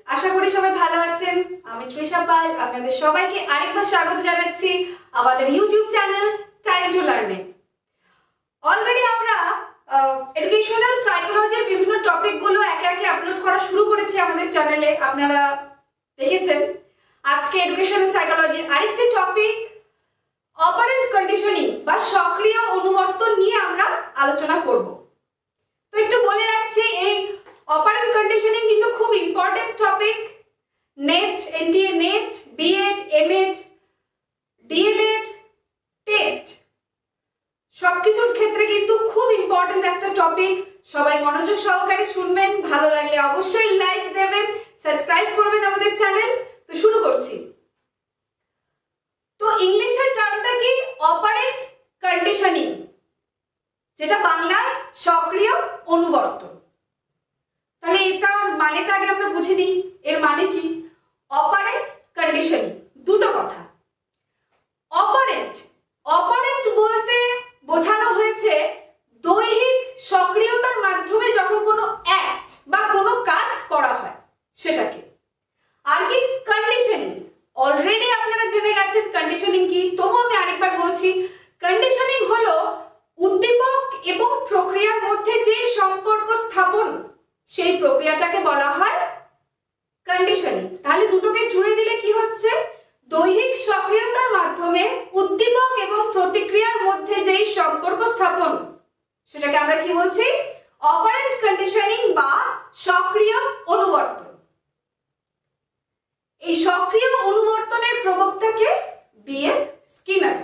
আশা করি সবাই ভালো আছেন। আমি তৃষা পাল আপনাদের সবাইকে আরেকবার স্বাগত জানাচ্ছি আমাদের YouTube channel time to learning. Already আমরা এডুকেশনাল সাইকোলজির বিভিন্ন টপিকগুলো একে একে আপলোড করা শুরু করেছি আমাদের চ্যানেলে, আপনারা দেখেছেন। আজকে এডুকেশনাল সাইকোলজির আরেকটি টপিক অপারেন্ট কন্ডিশনিং বা সক্রিয় অনুবর্তন নিয়ে আমরা আলোচনা করব। তো একটু বলে রাখছি, এই অপারেন্ট কন্ডিশনিং কিন্তু খুব important topic. NET, NTA NET, BEd, MEd, DElEd, TET সবকিছুর ক্ষেত্রে কিন্তু খুব ইম্পর্টেন্ট একটা টপিক। সবাই মনোযোগ সহকারে শুনবেন, ভালো লাগলে অবশ্যই লাইক দেবেন, সাবস্ক্রাইব করবেন আমাদের চ্যানেল। তো শুরু করছি। তো ইংলিশের টার্মটা কি? অপারেন্ট কন্ডিশনিং, যেটা বাংলায় সক্রিয় অনুবর্তন। তাহলে এটার মানেটা আগে আমরা বুঝে নিই। এর মানে কি? অপারেন্ট কন্ডিশনিং, দুটো কথা। অপারেন্ট বলতে বোঝানো হয়েছে দৈহিক সক্রিয়তার মাধ্যমে যখন কোনো অ্যাক্ট বা কোনো কাজ করা হয় সেটাকে। আর কি? কন্ডিশনিং, অলরেডি আপনারা জেনে গেছেন কন্ডিশনিং কি, তবু আমি আরেকবার বলছি। কন্ডিশনিং হলো উদ্দীপক এবং প্রক্রিয়ার মধ্যে যে সম্পর্ক স্থাপন, সেই প্রক্রিয়াটাকে বলা হয় কন্ডিশনিং। তাহলে দুটোকে জুড়ে দিলে কি হচ্ছে? দৈহিক সক্রিয়তার মাধ্যমে উদ্দীপক এবং প্রতিক্রিয়ার মধ্যে যেই সম্পর্ক স্থাপন, সেটাকে আমরা কি বলছি? অপারেন্ট কন্ডিশনিং বা সক্রিয় অনুবর্তন। এই সক্রিয় অনুবর্তনের প্রবক্তাকে বিএফ স্কিনার।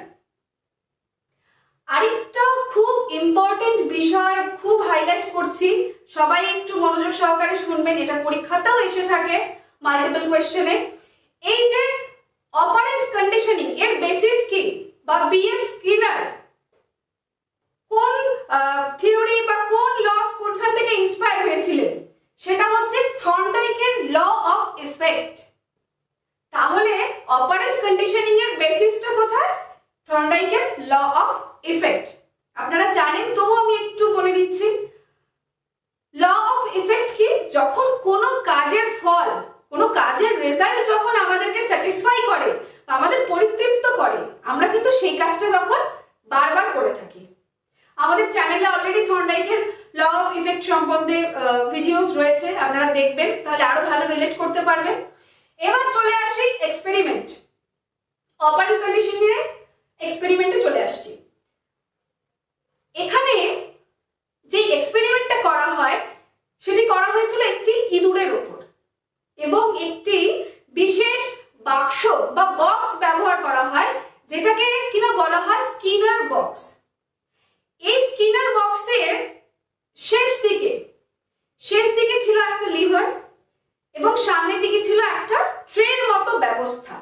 আরেকটা খুব ইম্পর্টেন্ট বিষয় খুব হাইলাইট করছি, সবাই একটু মনোযোগ সহকারে শুনবেন, এটা পরীক্ষাতেও এসে থাকে মাল্টিপল কোয়েশ্চেনে। এই যে অপারেন্ট কন্ডিশনিং, এর বেসিস কি বা বিএফ স্কিনার কোন থিওরি বা কোন লস কোনখান থেকে ইন্সপায়ার হয়েছিলেন, সেটা হচ্ছে থর্নডাইকের ল অফ ইফেক্ট। তাহলে অপারেন্ট কন্ডিশনিং এর বেসিসটা কোথায়? থর্নডাইকের ল অফ ইফেক্ট। আপনারা জানেন, তবু আমি একটু বলে দিচ্ছি। ল অফ ইফেক্ট কি? যখন কোনো কাজের ফল, কোনো কাজের রেজাল্ট যখন আমাদেরকে স্যাটিসফাই করে বা আমাদের পরিতৃপ্ত করে, আমরা কিন্তু সেই কাজটা তখন বারবার করে থাকি। আমাদের চ্যানেলে অলরেডি থর্নডাইকের ল অফ ইফেক্ট সম্বন্ধে ভিডিওস রয়েছে, আপনারা দেখবেন, তাহলে আরো ভালো রিলেট করতে পারবেন। এবার চলে আসি এক্সপেরিমেন্ট। অপারেন্ট কন্ডিশনিং এর এক্সপেরিমেন্টে চলে আসছি। এখানে যে এক্সপেরিমেন্টটা করা হয়, সেটি করা হয়েছিল একটি ইঁদুরের উপর, এবং একটি বিশেষ বাক্স বা বক্স ব্যবহার করা হয়, যেটাকে কিনা বলা হয় স্কিনার বক্স। এই স্কিনার বক্সের শেষ দিকে ছিল একটা লিভার এবং সামনের দিকে ছিল একটা ট্রের মতো ব্যবস্থা।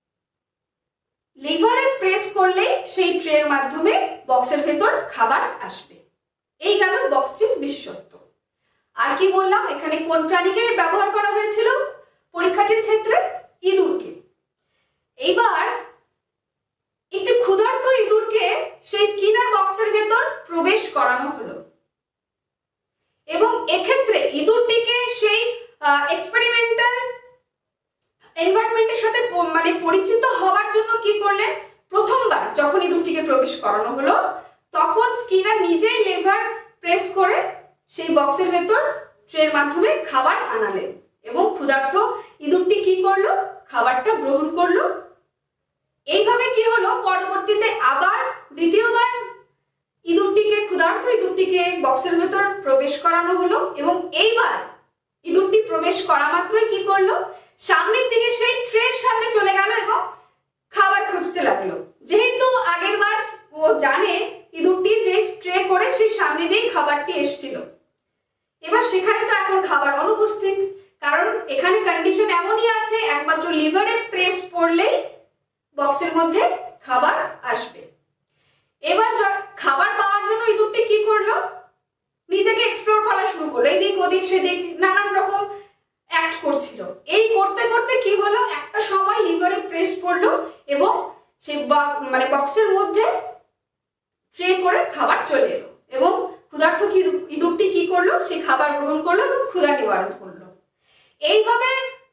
লিভারে প্রেস করলে সেই ট্রের মাধ্যমে বক্সের ভেতর খাবার আসবে। এই গেল বক্সটির বিশেষত্ব। আর কি বললাম, এখানে কোন প্রাণীকে ব্যবহার করা হয়েছিল পরীক্ষাটির ক্ষেত্রে? ইঁদুরকে। এইবার একটি ক্ষুধার্ত ইঁদুরকে সেই স্কিনার বক্সের ভেতর প্রবেশ করানো হলো, এবং এক্ষেত্রে ইঁদুরটিকে সেই এক্সপেরিমেন্টাল এনভায়রনমেন্টের সাথে পরিচিত হওয়ার জন্য কি করলেন? প্রথমবার যখন ইঁদুরটিকে প্রবেশ করানো হলো, তখন স্কিনার নিজেই লিভার প্রেস করে সেই বক্সের ভেতর ট্রের মাধ্যমে খাবার আনালেন, এবং ক্ষুধার্ত ইঁদুরটি কি করলো? খাবারটা গ্রহণ করলো। এইভাবে কি হলো? পরবর্তীতে আবার দ্বিতীয়বার ক্ষুধার্ত ইঁদুরটিকে বক্সের ভেতর প্রবেশ করানো হলো, এবং এইবার ইঁদুরটি প্রবেশ করা মাত্রই কি করলো? সামনের দিকে সেই ট্রের সামনে চলে গেল এবং খাবার খুঁজতে লাগলো। যেহেতু আগের বার ও জানে ইঁদুরটি যে ট্রে করে সেই সামনে দিয়েই খাবারটি এসেছিল, এবার সেখানে তো এখন খাবার অনুপস্থিত, কারণ এখানে কন্ডিশন এমনই আছে, একমাত্র লিভারে প্রেস পড়লেই বক্সের মধ্যে খাবার আসবে। এবার খাবার পাওয়ার জন্য ইঁদুরটি কি করলো? নিজেকে এক্সপ্লোর করা শুরু করলো, এদিক ওদিক সেদিক নানান রকম অ্যাক্ট করছিল। এই করতে করতে কি হলো? একটা সময় লিভারে প্রেস পড়লো এবং সেই বক্সের মধ্যে ট্রে করে খাবার চলে এলো, এবং ক্ষুধার্ত ইঁদুরটি কি করলো? সে খাবার গ্রহণ করলো এবং ক্ষুধা নিবারণ করলো। এইভাবে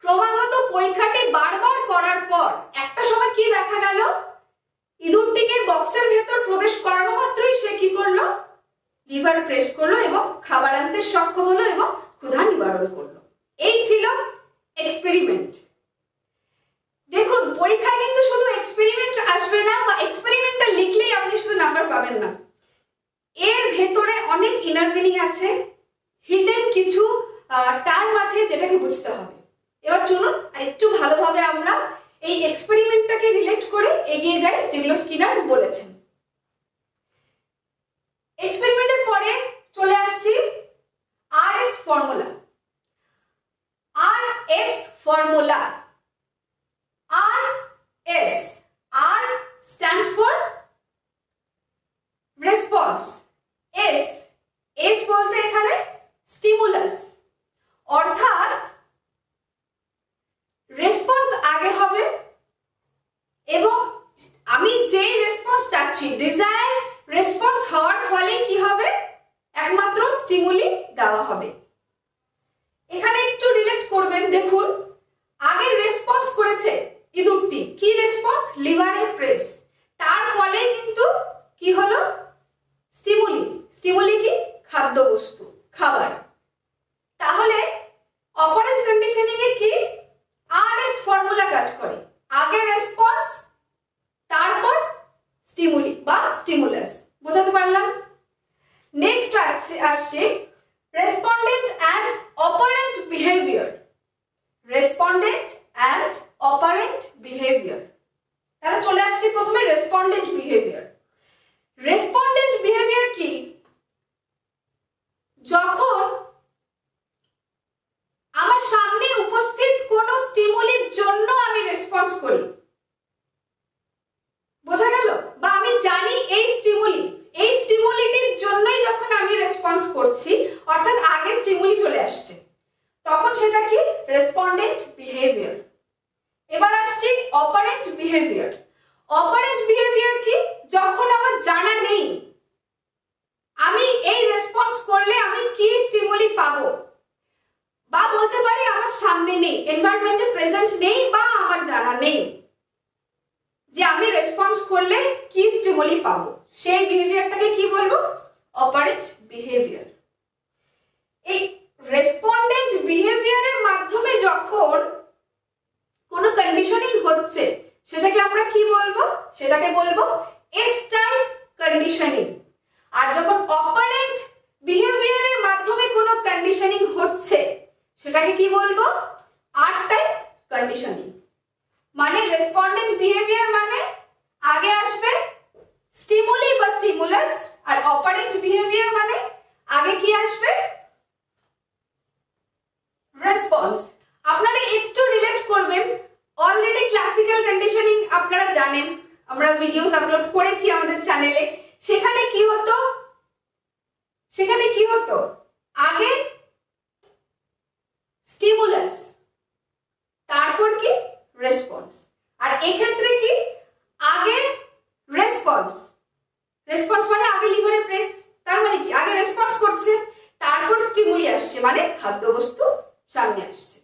ক্রমাগত পরীক্ষাটি বারবার করার পর একটা সময় কি দেখা গেল, ইঁদুরটিকে বক্সের ভেতর প্রবেশ করানো মাত্রই সে কি করলো, লিভার প্রেস করলো এবং খাবার আনতে সক্ষম হলো এবং ক্ষুধা নিবারণ করলো। এই ছিল এক্সপেরিমেন্ট। দেখুন পরীক্ষায় কিন্তু শুধু এক্সপেরিমেন্ট আসবে না বা এক্সপেরিমেন্টটা লিখলেই আপনি শুধু নাম্বার পাবেন না, এর ভেতরে অনেক ইনার মিনিং আছে, হিডেন কিছু টার্ম আছে যেটাকে বুঝতে হবে। এবার চলুন আর একটু ভালোভাবে আমরা এই এক্সপেরিমেন্টটাকে রিলেট করে এগিয়ে যাই যেগুলো স্কিনার বলেছেন। এক্সপেরিমেন্টের পরে চলে আসছি RS formula. RS formula, RS, R stands for response, S বলতে এখানে স্টিমুলাস, অর্থাৎ রেসপন্স আগে হবে এবং আমি যে রেসপন্স চাচ্ছি ডিজায়ার রেসপন্স হওয়ার ফলে কি হবে, একমাত্র স্টিমুলি দেওয়া হবে। এখানে একটু রিলেট করবেন, দেখুন আগে রেসপন্স করেছে ইঁদুরটি, কি রেসপন্স, লিভারের প্রেস, তার ফলে কিন্তু কি হলো, স্টিমুলি। স্টিমুলি কি, খাদ্যবস্তু, খাবার। তাহলে অপারেন্ট কন্ডিশনিং এ কি আরএস ফর্মুলা কাজ করে, আগে রেসপন্স তারপর স্টিমুলি বা স্টিমুলাস। বোঝাতে পারলাম? নেক্সট আসছে respondent and operant behaviour. Respondent and operant behaviour, তাহলে চলে আসছে প্রথমে রেসপন্ডেন্ট বিহেভিয়ার। রেসপন্ডেন্ট বিহেভিয়ার কি, যখন আমার সামনে উপস্থিত কোন স্টিমুলির জন্য আমি রেসপন্স করি, বোঝা গেল, বা আমি জানি এই স্টিমুলিটির জন্যই যখন আমি রেসপন্স করছি, অর্থাৎ আগে স্টিমুলি চলে আসছে, তখন সেটা কি, রেসপন্ডেন্ট বিহেভিয়ার। এবার আসছি অপারেন্ট বিহেভিয়ার। অপারেন্ট বিহেভিয়ার কি, যখন আমার জানা নেই আমি এই রেসপন্স করলে আমি কি স্টিমুলি পাবো, বা বলতে পারি আমার সামনে নেই, এনভায়রনমেন্টে প্রেজেন্ট নেই, বা আমার জানা নেই যে আমি রেসপন্স করলে কি স্টিমুলি পাবো, সেই বিহেভিয়ারটাকে কি বলবো, অপারেন্ট বিহেভিয়ার। এই রেসপন্ডেন্ট বিহেভিয়ারের মাধ্যমে যখন কোনো কন্ডিশনিং হচ্ছে সেটাকে আমরা কি বলবো, সেটাকে বলবো এস টাইপ কন্ডিশনিং। আর যখন অপারেন্ট বিহেভিয়ারের মাধ্যমে কোনো কন্ডিশনিং হচ্ছে সেটাকে কি বলবো, আর টাইপ কন্ডিশনিং। মানে রেসপন্ডেন্ট বিহেভিয়ার মানে আগে আসবে স্টিমুলি বা স্টিমুলাস, আর অপারেন্ট বিহেভিয়ার মানে আগে কি আসবে, রেসপন্স। আপনারা একটু রিলেট করবেন, অলরেডি ক্লাসিক্যাল কন্ডিশনিং আপনারা জানেন, আমরা ভিডিওস আপলোড করেছি আমাদের চ্যানেলে। সেখানে কি হতো আগে স্টিমুলাস তারপর কি রেসপন্স, আর এক্ষেত্রে কি আগে রেসপন্স মানে আগে লিভারে প্রেস, তার মানে কি আগে রেসপন্স করছে তারপর স্টিমুলি আসছে, মানে খাদ্যবস্তু সামনে আসছে।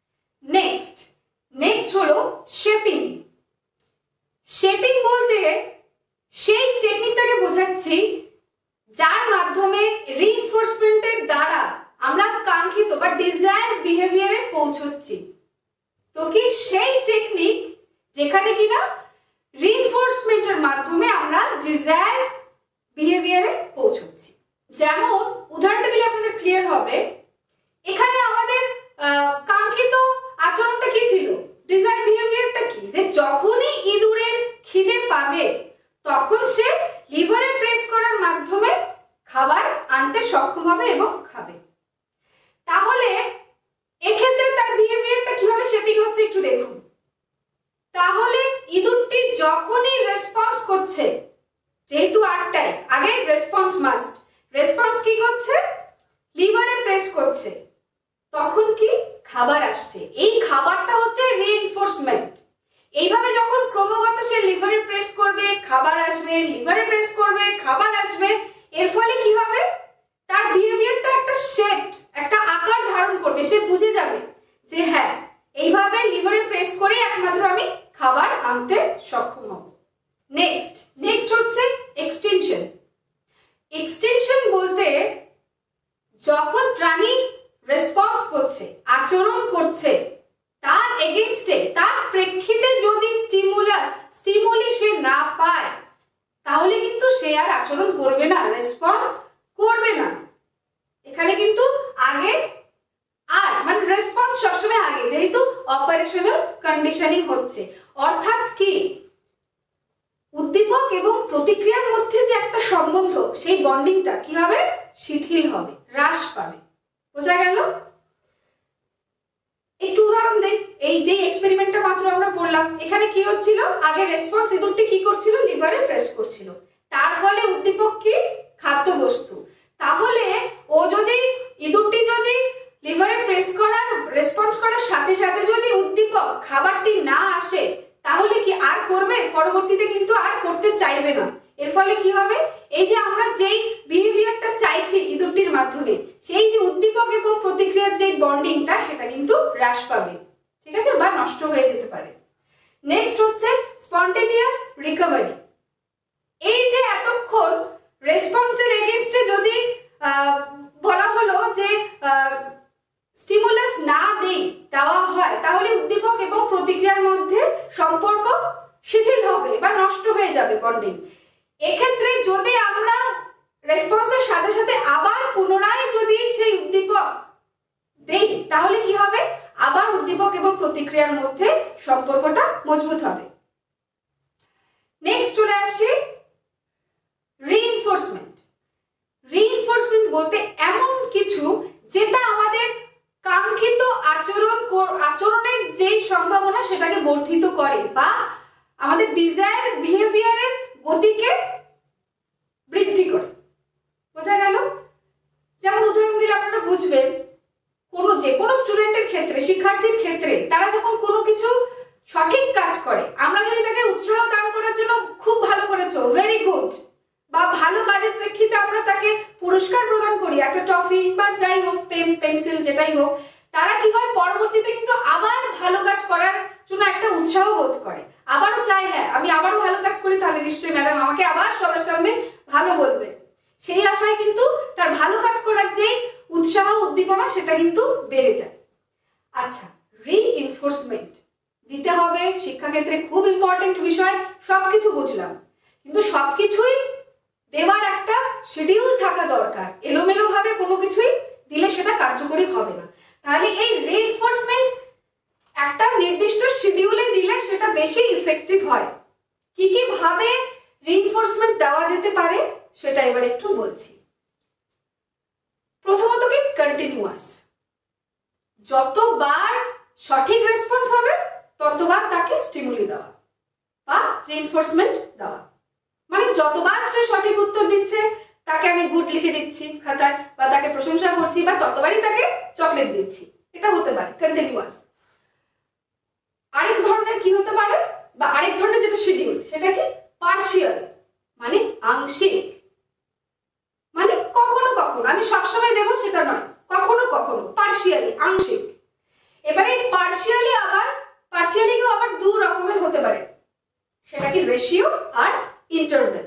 নেক্সট হলো শেপিং। শেপিং বলতে সেই টেকনিকটাকে বোঝাচ্ছি যার মাধ্যমে রিইনফোর্সমেন্টের দ্বারা আমরা কাঙ্ক্ষিত বা ডিজায়ার বিহেভিয়ারে পৌঁছচ্ছি। তো কি সেই টেকনিক যেখানে কিনা রিইনফোর্সমেন্টের মাধ্যমে আমরা ডিজায়ার বিহেভিয়ারে পৌঁছচ্ছি। যেমন উদাহরণটা দিলে আপনাদের ক্লিয়ার হবে, এখানে আমাদের কাঙ্ক্ষিত আচরণটা কি ছিল, ডিজায়ার বিহেভিয়ারটা কি, যে যখনই ইঁদুরের খিদে পাবে তখন সে লিভারে প্রেস করার মাধ্যমে খাবার আনতে সক্ষম হবে এবং খাবে। তাহলে এক্ষেত্রে তার বিহেভিয়ারটা কিভাবে শেপিং হচ্ছে একটু দেখুন। তাহলে ইঁদুরটি যখনই রেসপন্স করছে, যেহেতু আটটায় আগে রেসপন্স মাস্ট, রেসপন্স কি করছে, লিভারে প্রেস করছে, তখন কি খাবার আসছে, এই খাবারটা হচ্ছে রিইনফোর্সমেন্ট। এইভাবে যখন ক্রমাগত সে লিভারে প্রেস করবে, খাবার আসবে, লিভারে প্রেস করবে, খাবার আসবে, এর ফলে কি হবে, তার বিহেভিয়ারটা একটা শেপ, একটা আকার ধারণ করবে। সে বুঝে যাবে যে হ্যাঁ এইভাবে করছে, আচরণ করছে, তার এগেইনস্টে, তার প্রেক্ষিতে যদি স্টিমুলি সে না পায়, তাহলে কিন্তু সে আর আচরণ করবে না, রেসপন্স করবে না। এখানে কিন্তু আগে আর মানে রেসপন্স সবসময় আগে, যেহেতু অপারেশনাল কন্ডিশনিং হচ্ছে। অর্থাৎ কি, উদ্দীপক এবং প্রতিক্রিয়ার মধ্যে যে একটা সম্বন্ধ, সেই বন্ডিংটা কি হবে, শিথিল হবে, হ্রাস পাবে। বোঝা গেল? একটু উদাহরণ দেই। এই যে এক্সপেরিমেন্টটা মাত্র আমরা পড়লাম, এখানে কি হচ্ছিল, আগে রেসপন্স ইঁদুরটি কি করছিল, লিভারে প্রেস করছিল, তার ফলে উদ্দীপক কি, খাদ্যবস্তু। তাহলে ইঁদুরটি যদি লিভারে রেসপন্স করার সাথে সাথে যদি উদ্দীপক খাবারটি না আসে, তাহলে কি আর করবে, পরবর্তীতে কিন্তু আর করতে চাইবে না। এর ফলে কি হবে, এই যে আমরা যেই বিহেভিয়ারটা চাইছি ইঁদুরটির মাধ্যমে, সেই যে উদ্দীপক এবং প্রতিক্রিয়ার যে বন্ডিংটা, সেটা কিন্তু হ্রাস পাবে, ঠিক আছে, বা নষ্ট হয়ে যেতে পারে। নেক্সট হচ্ছে স্পন্টেনিয়াস রিকভারি। এই যে এতক্ষণ রেসপন্সের এগেইনস্টে যদি বলা হলো যে স্টিমুলাস না দেওয়া হয়, তাহলে উদ্দীপক এবং প্রতিক্রিয়ার মধ্যে সম্পর্ক শিথিল হবে বা নষ্ট হয়ে যাবে বন্ডিং। এক্ষেত্রে যদি আমরা রেসপন্সের সাথে সাথে আবার পুনরায় যদি সেই উদ্দীপক দেই, তাহলে কি হবে, আবার উদ্দীপক এবং প্রতিক্রিয়ার মধ্যে সম্পর্কটা মজবুত হবে। নেক্সট চলে আসছে রিইনফোর্সমেন্ট। রিইনফোর্সমেন্ট বলতে এমন কিছু যেটা আমাদের কাঙ্ক্ষিত আচরণের যে সম্ভাবনা সেটাকে বর্ধিত করে, বা আমাদের ডিজায়ার বিহেভিয়ারের গতিকে বৃদ্ধি করে। বোঝা গেল? যেমন উদাহরণ দিলে আপনারা বুঝবেন, যে কোনো স্টুডেন্টের ক্ষেত্রে, শিক্ষার্থীর ক্ষেত্রে, তারা যখন কোনো কিছু সঠিক কাজ করে, আমরা যদি তাকে উৎসাহ দান করার জন্য খুব ভালো করেছো, ভেরি গুড, বা ভালো কাজের প্রেক্ষিতে আমরা তাকে পুরস্কার প্রদান করি, একটা ট্রফি বা যাই হোক, পেন পেন্সিল যেটাই হোক, তারা কি হয়, পরবর্তীতে কিন্তু আবার ভালো কাজ করার জন্য একটা উৎসাহ বোধ করে, আবারও চায়, হ্যাঁ আমি আবারও ভালো কাজ করি, তাহলে নিশ্চয়ই ম্যাডাম আমাকে আবার সবার সামনে ভালো বলবে। সেই আশায় কিন্তু তার ভালো কাজ করার যে উৎসাহ, উদ্দীপনা, সেটা কিন্তু বেড়ে যায়। আচ্ছা, রিইনফোর্সমেন্ট দিতে হবে শিক্ষাক্ষেত্রে, খুব ইম্পর্টেন্ট বিষয়। সবকিছু বুঝলাম, কিন্তু সবকিছুই দেওয়ার একটা শিডিউল থাকা দরকার। এলোমেলো ভাবে কোনো কিছুই দিলে সেটা কার্যকরী হবে না। তাহলে এই রিইনফোর্সমেন্ট একটা নির্দিষ্ট শিডিউলে দিলে সেটা বেশি ইফেক্টিভ হয়। কি কি ভাবে রিইনফোর্সমেন্ট দেওয়া যেতে পারে সেটা এবার একটু বলছি। প্রথমত কি, কন্টিনিউয়াস। যতবার সঠিক রেসপন্স হবে ততবার তাকে স্টিমুলি দেওয়া বা রিইনফোর্সমেন্ট দেওয়া। মানে যতবার সে সঠিক উত্তর দিচ্ছে তাকে আমি গুড লিখে দিচ্ছি খাতায়, বা তাকে প্রশংসা করছি, বা ততবারই তাকে চকলেট দিচ্ছি। এটা হতে পারে কন্টিনিউয়াস। আরেক ধরনের কি হতে পারে, বা আরেক ধরনের যেটা শিডিউল, সেটা কি পার্শিয়াল, মানে আংশিক। মানে কখনো কখনো, আমি সবসময় দেবো সেটা নয়, কখনো কখনো, পার্শিয়ালি, আংশিক। এবারে পার্শিয়ালিও আবার দু রকমের হতে পারে, সেটা কি রেশিও আর ইন্টারভেল।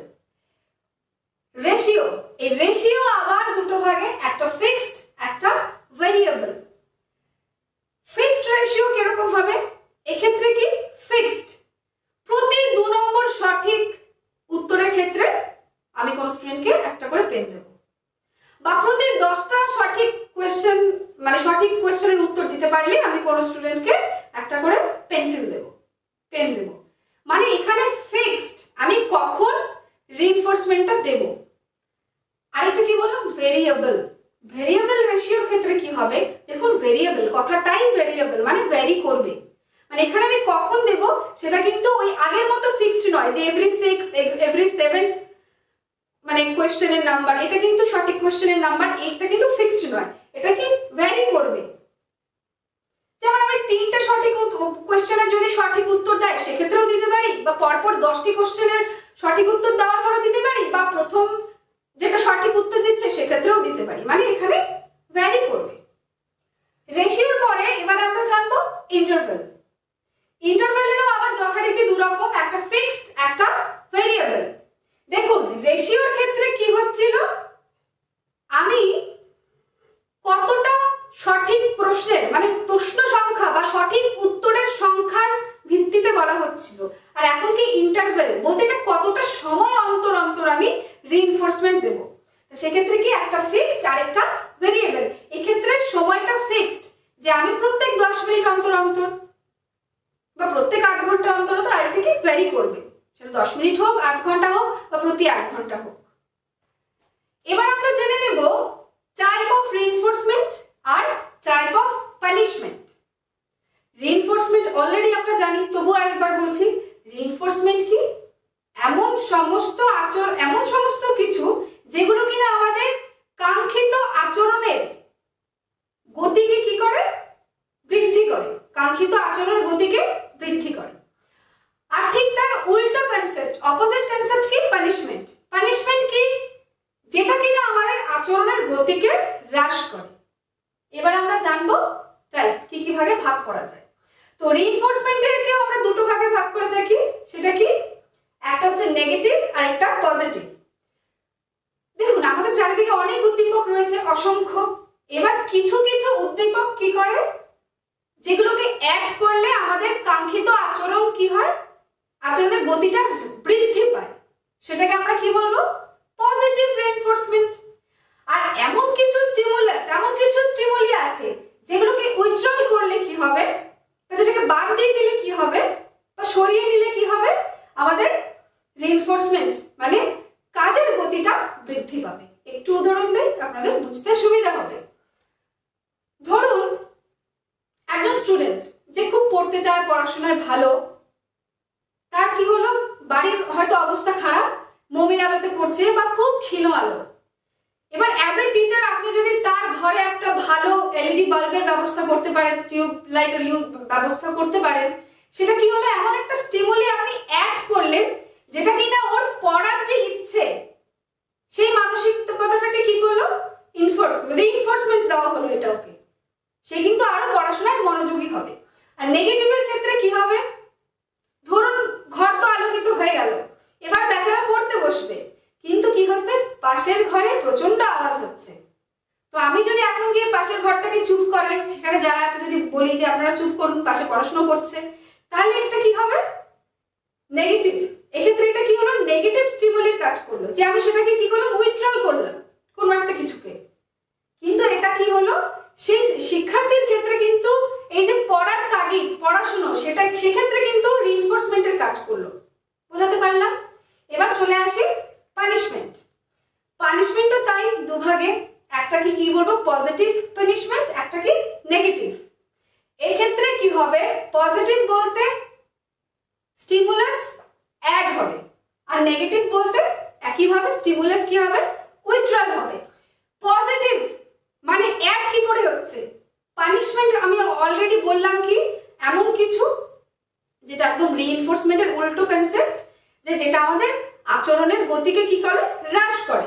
এই রেশিও আবার দুটো ভাগে, একটা ফিক্সড, একটা ভেরিয়েবল। ফিক্সড রেশিও কিরকম হবে, এক্ষেত্রে কি ফিক্সড, প্রতি 2 নম্বর সঠিক উত্তরের ক্ষেত্রে আমি কোন স্টুডেন্টকে একটা করে পেন দেব, বা প্রতি 10টা সঠিক কোয়েশ্চেন, মানে সঠিক কোয়েশ্চেনের উত্তর দিতে পারলে আমি কোন স্টুডেন্টকে একটা করে পেন্সিল দেব, পেন দেব। মানে এখানে ফিক্সড, আমি কখন রিইনফোর্সমেন্টটা দেব। আরেকটা কি বললাম, ভেরিয়েবল। ভেরিয়েবল রেশিওর ক্ষেত্রে কি হবে, দেখুন ভেরিয়েবল কথাটাই ভেরিয়েবল, মানে ভ্যারি করবে। মানে এখানে আমি কখন দেব সেটা কিন্তু ওই আগের মতো ফিক্সড নয় যে এভরি 6, এভরি 7 মানে কোয়েশ্চেনের নাম্বার, এটা কিন্তু সঠিক কোয়েশ্চেনের নাম্বার, এটা কিন্তু ফিক্সড নয়, এটা কি ভ্যারি করবে। যেমন আমি 3টে সঠিক কোয়েশ্চেনের যদি সঠিক উত্তর দেয় সেক্ষেত্রেও দিতে পারি, বা পরপর 10টি কোয়েশ্চেনের সঠিক উত্তর দেওয়ার পরও দিতে পারি, বা প্রথম যেটা সঠিক উত্তর দিচ্ছে সেক্ষেত্রেও দিতে পারি। মানে এখানে ভ্যারি করবে। রেশিওর পরে এবার আমরা জানবো ইন্টারভেল। ইন্টারভেলেরও আবার যথারীতি দু রকম, একটা ফিক্সড, একটা ভেরিয়েবল। দেখুন রেশিওর ক্ষেত্রে কি হচ্ছিল, আমি কতটা সঠিক প্রশ্নের মানে প্রশ্ন সংখ্যা বা সঠিক উত্তরের সংখ্যার ভিত্তিতে বলা হচ্ছিল। আর এখন কি ইন্টারভেল বলতে এটা কতটা সময় অন্তর অন্তর আমি রিইনফোর্সমেন্ট দেব। সেক্ষেত্রে কি একটা ফিক্সড আর একটা ভেরিয়েবল। এক্ষেত্রে সময়টা ফিক্সড যে আমি প্রত্যেক 10 মিনিট অন্তর অন্তর বা প্রত্যেক 8 ঘন্টা অন্তর অন্তর আরেকটা কি ভ্যারি করবে, সেটা 10 মিনিট হোক, 8 ঘন্টা হোক বা প্রতি 8 ঘন্টা হোক। এবার আমরা জেনে নেব টাইপ অফ রিইনফোর্সমেন্ট আর type of punishment. Reinforcement already আমরা জানি, তবু আরেকবার বলছি, রিইনফোর্সমেন্ট কি এমন সমস্ত কিছু যেগুলো কিনা আমাদের কাঙ্ক্ষিত আচরণের গতিকে কি করে, বৃদ্ধি করে, কাঙ্ক্ষিত আচরণের গতিকে বৃদ্ধি করে। আর ঠিক তার উল্টো কনসেপ্ট, অপোজিট কনসেপ্ট কি পানিশমেন্ট। পানিশমেন্ট কি যেটা কিনা আমাদের আচরণের গতিকে হ্রাস করে। এবার আমরা জানবো টাইপ কি কি ভাগে ভাগ করা যায়। তো রিইনফোর্সমেন্টেরকেও আমরা দুটো ভাগে ভাগ করে থাকি, সেটা কি একটা হচ্ছে নেগেটিভ আর একটা পজিটিভ। দেখুন আমাদের চারিদিকে অনেক উদ্দীপক রয়েছে, অসংখ্য। এবার কিছু কিছু উদ্দীপক কি করে, যেগুলোকে অ্যাড করলে আমাদের কাঙ্ক্ষিত আচরণ কি হয়, আচরণের গতিটা বৃদ্ধি পায়, সেটাকে আমরা কি বলবো, পজিটিভ রিইনফোর্সমেন্ট। আর এমন কিছু স্টিমুলি আছে যেগুলোকে উইথড্রল করলে কি হবে, যেটাকে বাদ দিয়ে দিলে কি হবে বা সরিয়ে দিলে কি হবে, আমাদের রিইনফোর্সমেন্ট মানে কাজের গতিটা বৃদ্ধি পাবে। একটু উদাহরণ দেই আপনাদের বুঝতে সুবিধা হবে। ধরুন একজন স্টুডেন্ট যে খুব পড়তে চায়, পড়াশোনায় ভালো, তার কি হলো, বাড়ির হয়তো অবস্থা খারাপ, মোমের আলোতে পড়ছে বা খুব ক্ষীণ আলো। এবার অ্যাজ এ টিচার আপনি যদি তার ঘরে একটা ভালো এলইডি বাল্বের ব্যবস্থা করতে পারেন, টিউব লাইটের ব্যবস্থা করতে পারেন, সেটা কি হলো, এমন একটা স্টিমুলি আপনি অ্যাড করলেন যেটা কিনা ওর পড়ার যে ইচ্ছে সেই মানসিকতাটাকে কি করলো, রিইনফোর্সমেন্ট দেওয়া হলো এটা ওকে, সে কিন্তু আরো পড়াশোনায় মনোযোগী হবে। আর নেগেটিভের ক্ষেত্রে কি হবে, ধরুন ঘর তো আলোকিত হয়ে গেল, এবার বেচারা পড়তে বসবে, কিন্তু কি হচ্ছে, পাশের ঘরে প্রচন্ড আওয়াজ হচ্ছে। তো আমি যদি এখন গিয়ে পাশের ঘরটাকে চুপ করেন, সেখানে যারা আছে যদি বলি যে আপনারা চুপ করুন, পাশে পড়াশোনা করছে, তাহলে এটা কি হবে, নেগেটিভ। এক্ষেত্রে এটা কি হলো, নেগেটিভ স্টিমুলির কাজ করলো, যে আমি সেটাকে কি করলাম, উইথড্রল করলাম কোনো একটা কিছুকে। কিন্তু এটা কি হলো, সেই শিক্ষার্থীর ক্ষেত্রে কিন্তু এই যে পড়ার তাগিদ, পড়াশোনা, সেটা সেক্ষেত্রে কিন্তু রিইনফোর্সমেন্টের কাজ করলো। বোঝাতে পারলাম? এবার চলে আসি পানিশমেন্ট। পানিশমেন্টও তাই দুভাগে, একটা কি বলবো, পজিটিভ পানিশমেন্ট, একটা কি নেগেটিভ। এই ক্ষেত্রে কি হবে, পজিটিভ বলতে স্টিমুলাস অ্যাড হবে, আর নেগেটিভ বলতে একইভাবে স্টিমুলাস কি হবে, উইথড্রল হবে। পজিটিভ মানে অ্যাড কি করে হচ্ছে, পানিশমেন্ট আমি অলরেডি বললাম কি এমন কিছু যেটা একদম রিইনফোর্সমেন্টের উল্টো কনসেপ্ট, যে যেটা আমাদের আচরণের গতিকে কি করে, হ্রাস করে।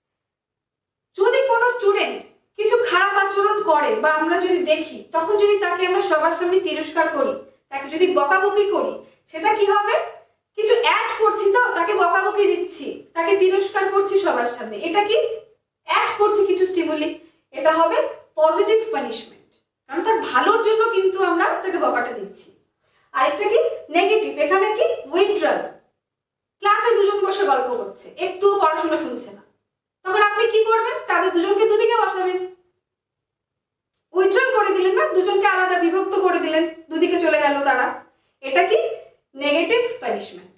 যদি কোনো স্টুডেন্ট কিছু খারাপ আচরণ করে বা আমরা যদি দেখি, তখন যদি তাকে আমরা সবার সামনে তিরস্কার করি, তাকে যদি বকাবকি করি, সেটা কি হবে, কিছু অ্যাড করছি, তো তাকে বকাবকি দিচ্ছি, তাকে তিরস্কার করছি সবার সামনে, এটা কি অ্যাড করছি কিছু স্টিমুলি, এটা হবে পজিটিভ পানিশমেন্ট, কারণ তার ভালোর জন্য কিন্তু আমরা তাকে বকাটা দিচ্ছি। আরেকটা কি নেগেটিভ, এখানে কি উইথড্রল, ক্লাসে দুজন বসে গল্প করছে, একটু পড়াশোনা শুনছে না, তখন আপনি কি করবেন, তাদের দুজনকে দুদিকে বসাবেন, উইথড্রল করে দিলেন না, দুজনকে আলাদা বিভক্ত করে দিলেন, দুদিকে চলে গেল তারা, এটা কি নেগেটিভ পানিশমেন্ট।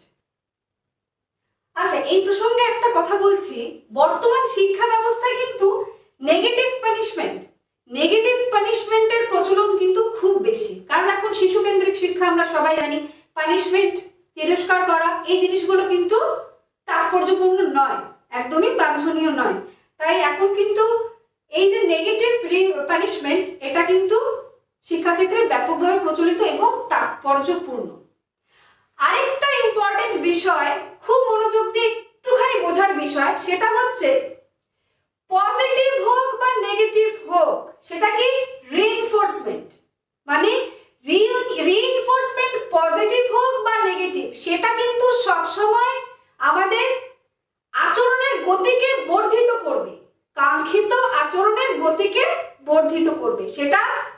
আচ্ছা, এই প্রসঙ্গে একটা কথা বলছি, বর্তমান শিক্ষা ব্যবস্থায় কিন্তু নেগেটিভ পানিশমেন্টের প্রচলন কিন্তু খুব বেশি, কারণ এখন শিশু কেন্দ্রিক শিক্ষা আমরা সবাই জানি, পানিশমেন্ট, তিরস্কার করা, এই জিনিসগুলো কিন্তু তাৎপর্যপূর্ণ নয়, একদমই বাঞ্ছনীয় নয়। তাই এখন কিন্তু এই যে নেগেটিভ পানিশমেন্ট, এটা কিন্তু শিক্ষাক্ষেত্রে ব্যাপকভাবে প্রচলিত এবং তাৎপর্যপূর্ণ। আরেকটা ইম্পর্টেন্ট বিষয়, খুব মনোযোগ দিয়ে একটুখানি বোঝার বিষয়, সেটা হচ্ছে পজিটিভ হোক বা নেগেটিভ হোক, সেটা কি রিইনফোর্সমেন্ট, মানে রিইনফোর্সমেন্ট পজিটিভ হোক বা নেগেটিভ, সেটা কিন্তু সবসময় আমাদের আচরণের গতিকে বর্ধিত করবে, কাঙ্ক্ষিত আচরণের গতিকে বর্ধিত করবে, সেটা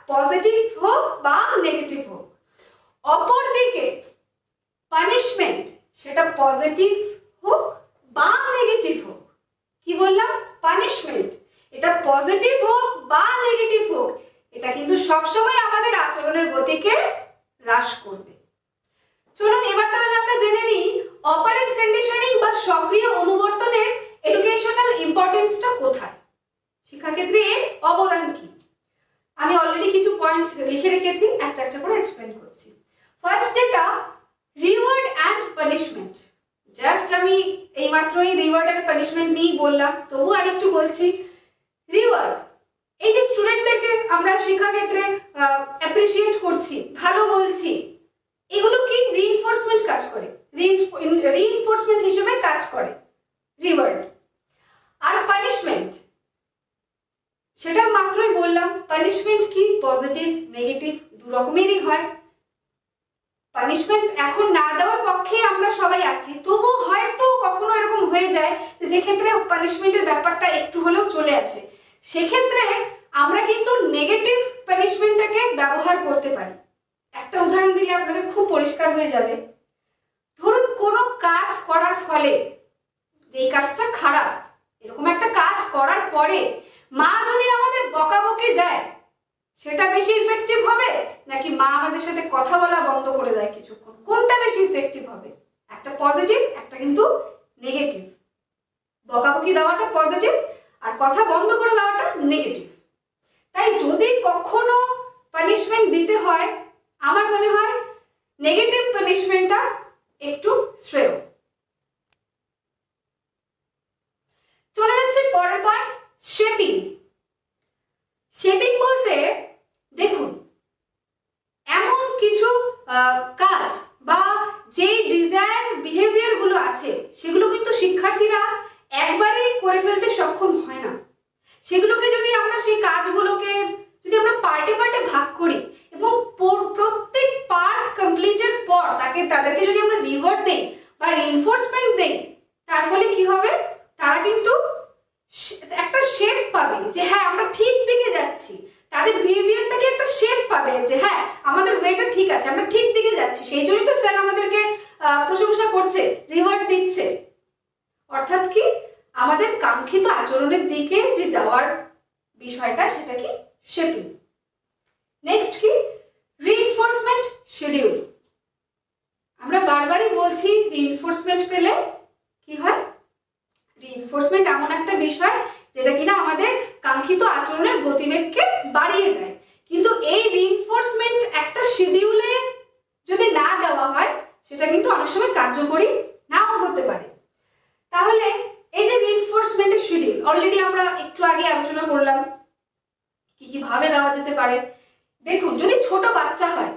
পজিটিভ হোক বা নেগেটিভ হোক। অপরদিকে পানিশমেন্ট সেটা পজিটিভ হোক বা নেগেটিভ হোক, কি বললাম, পানিশমেন্ট এটা পজিটিভ হোক বা নেগেটিভ হোক, এটা কিন্তু সবসময় আমাদের আচরণের গতিকে হ্রাস করবে। চলুন এবার তাহলে আমরা জেনে নিই অপারেন্ট কন্ডিশনিং বা সক্রিয় অনুবর্তনের এডুকেশনাল ইম্পর্টেন্সটা কোথায়, শিক্ষাক্ষেত্রে এর অবদান কি। আমি অলরেডি কিছু পয়েন্ট লিখে রেখেছি, একটা একটা করে এক্সপ্লেন করছি। ফার্স্ট যেটা রিওয়ার্ড অ্যান্ড পানিশমেন্ট, জাস্ট আমি এইমাত্রই রিওয়ার্ড অ্যান্ড পানিশমেন্ট নিয়েই বললাম, তবু আরেকটু বলছি। রিওয়ার্ড, এই যে স্টুডেন্টদেরকে আমরা শিক্ষাক্ষেত্রে অ্যাপ্রিসিয়েট করছি, ভালো বলছি, এগুলো কি রিইনফোর্সমেন্ট কাজ করে, রিইনফোর্সমেন্ট হিসেবে কাজ করে রিওয়ার্ড। আর পানিশমেন্ট, সেটা মাত্রই বললাম, পানিশমেন্ট কি পজিটিভ নেগেটিভ দু রকমেরই হয়। পানিশমেন্ট এখন না দেওয়ার পক্ষে আমরা সবাই আছি, তবু হয়তো কখনো এরকম হয়ে যায় যে ক্ষেত্রে পানিশমেন্টের ব্যাপারটা একটু হলেও চলে আসে, সেক্ষেত্রে আমরা কিন্তু নেগেটিভ পানিশমেন্টটাকে ব্যবহার করতে পারি। একটা উদাহরণ দিলে আপনাদের খুব পরিষ্কার হয়ে যাবে। ধরুন কোনো কাজ করার ফলে, যেই কাজটা খারাপ, এরকম একটা কাজ করার পরে মা যদি আমাদের বকাবকি দেয়, সেটা বেশি ইফেক্টিভ হবে নাকি মা আমাদের সাথে কথা বলা বন্ধ করে দেয় কিছুক্ষণ, কোনটা বেশি ইফেক্টিভ হবে? একটা পজিটিভ, একটা কিন্তু নেগেটিভ। বকাবকি দেওয়াটা পজিটিভ আর কথা বন্ধ করে দেওয়াটা নেগেটিভ। তাই যদি কখনো পানিশমেন্ট দিতে হয়, আমার মনে হয় নেগেটিভ পানিশমেন্টটা একটু শ্রেয়। চলে যাচ্ছে পরের পয়েন্ট, শেপিং। শেপিং বলতে দেখুন, এমন কিছু কাজ বা যে ডিজায়ার বিহেভিয়ার গুলো আছে, সেগুলো কিন্তু শিক্ষার্থীরা একবারেই করে ফেলতে সক্ষম হয় না। সেগুলোকে যদি আমরা, সেই কাজগুলোকে যদি আমরা পার্টে পার্টে ভাগ করি এবং প্রত্যেক পার্ট কমপ্লিটের পর তাদেরকে যদি আমরা রিওয়ার্ড দেই বা রিইনফোর্সমেন্ট দেই, তার ফলে কি হবে, তারা কিন্তু একটা শেপ পাবে যে হ্যাঁ আমরা ঠিক দিকে যাচ্ছি। তাদের বিহেভিয়ারটাকে একটা শেপ পাবে যে হ্যাঁ আমাদের ওয়েটা ঠিক আছে, আমরা ঠিক দিকে যাচ্ছি, সেই জন্যই তো স্যার আমাদেরকে প্রশংসা করছে, রিওয়ার্ড দিচ্ছে। অর্থাৎ কি, আমাদের কাঙ্ক্ষিত আচরণের দিকে যে যাওয়ার বিষয়টা, সেটা কি শেপিং। নেক্সট কি, রিইনফোর্সমেন্ট শিডিউল। আমরা বারবারই বলছি রিইনফোর্সমেন্ট পেলে কি হয়, রিইনফোর্সমেন্ট এমন একটা বিষয় যেটা কিনা আমাদের কাঙ্ক্ষিত আচরণের গতিবেগকে বাড়িয়ে দেয়। কিন্তু এই রিইনফোর্সমেন্ট একটা শিডিউলে যদি না দেওয়া হয়, সেটা কিন্তু অনেক সময় কার্যকরী নাও হতে পারে। তাহলে এই যে রিইনফোর্সমেন্টের শিডিউল, অলরেডি আমরা একটু আগে আলোচনা করলাম কি কি ভাবে দেওয়া যেতে পারে। দেখুন, যদি ছোট বাচ্চা হয়,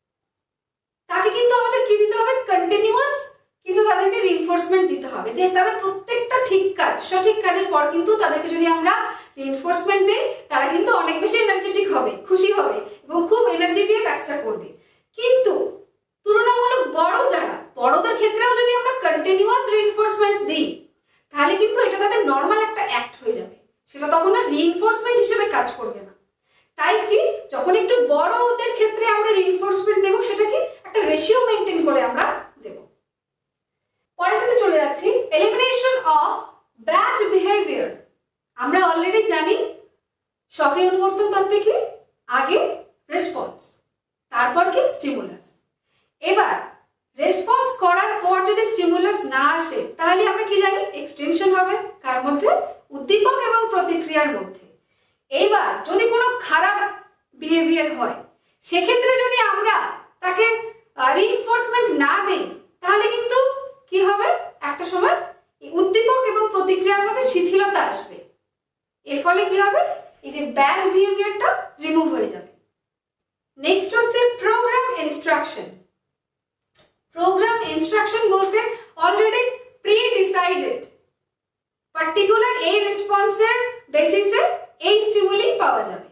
তাকে কিন্তু আমাদের কি দিতে হবে, কন্টিনিউয়াস কিন্তু তাদেরকে রিইনফোর্সমেন্ট দিতে হবে যে তারা প্রত্যেকটা ঠিক কাজ, সঠিক কাজের পর কিন্তু তাদেরকে যদি আমরা রিইনফোর্সমেন্ট দেই, তারা কিন্তু অনেক বেশি এনার্জেটিক হবে, খুশি হবে এবং খুব এনার্জি দিয়ে কাজটা করবে। কিন্তু তুলনামূলক বড় যারা, বড়দের ক্ষেত্রেও যদি আমরা কন্টিনিউয়াস রিইনফোর্সমেন্ট দিই, তাহলে কিন্তু এটা তাদের নর্মাল একটা অ্যাক্ট হয়ে যাবে, সেটা তখন আর রিইনফোর্সমেন্ট হিসেবে কাজ করবে না। তাই কি, যখন একটু বড়দের ক্ষেত্রে আমরা রিইনফোর্সমেন্ট দেব, সেটা কি একটা রেশিও মেইনটেইন করে আমরা দেব। পরেরটাতে চলে যাচ্ছি, এলিমিনেশন অফ ব্যাড বিহেভিয়ার। আমরা অলরেডি জানি সক্রিয় অনুবর্তন তত্ত্বে কি, আগে রেসপন্স, তারপর কি স্টিমুলাস। এবার রেসপন্স করার পর যদি স্টিমুলাস না আসে, তাহলে আমরা কি জানি, এক্সটেনশন হবে, কার মধ্যে, উদ্দীপক এবং প্রতিক্রিয়ার মধ্যে। এইবার যদি কোনো খারাপ বিহেভিয়ার হয়, সেক্ষেত্রে যদি আমরা তাকে রিইনফোর্সমেন্ট না দেই, তাহলে কিন্তু কি হবে, একটা সময় উদ্দীপক এবং প্রতিক্রিয়ার মধ্যে শিথিলতা আসবে। এর ফলে কি হবে, এই যে ব্যাড বিহেভিয়ারটা রিমুভ হয়ে যাবে। নেক্সট হচ্ছে প্রোগ্রাম ইনস্ট্রাকশন। প্রোগ্রাম ইনস্ট্রাকশন বলতে অলরেডি প্রি ডিসাইডেড পার্টিকুলার এই রেসপন্সের বেসিসে এই স্টিমুলি পাওয়া যাবে।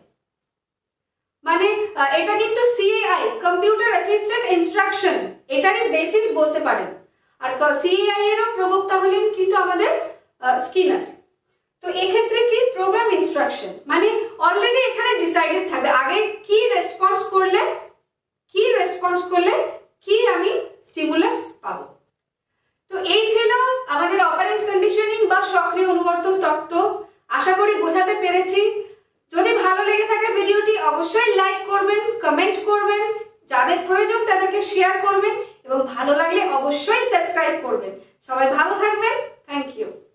মানে এটা কিন্তু সিএআই, কম্পিউটার অ্যাসিস্টেন্ট ইনস্ট্রাকশন, এটারই বেসিস বলতে পারেন। আর সিএআই এরও প্রবক্তা হলেন কিন্তু আমাদের স্কিনার। তো এক্ষেত্রে কি প্রোগ্রাম ইনস্ট্রাকশন, মানে অলরেডি এখানে ডিসাইডেড থাকবে আগে কি রেসপন্স করলে কি আমি স্টিমুলাস পাবো। তো এই ছিল আমাদের অপারেন্ট কন্ডিশনিং বা সক্রিয় অনুবর্তন তত্ত্ব। আশা করি বোঝাতে পেরেছি। যদি ভালো লেগে থাকে ভিডিওটি অবশ্যই লাইক করবেন, কমেন্ট করবেন, যাদের প্রয়োজন তাদেরকে শেয়ার করবেন এবং ভালো লাগলে অবশ্যই সাবস্ক্রাইব করবেন। সবাই ভালো থাকবেন। Thank you.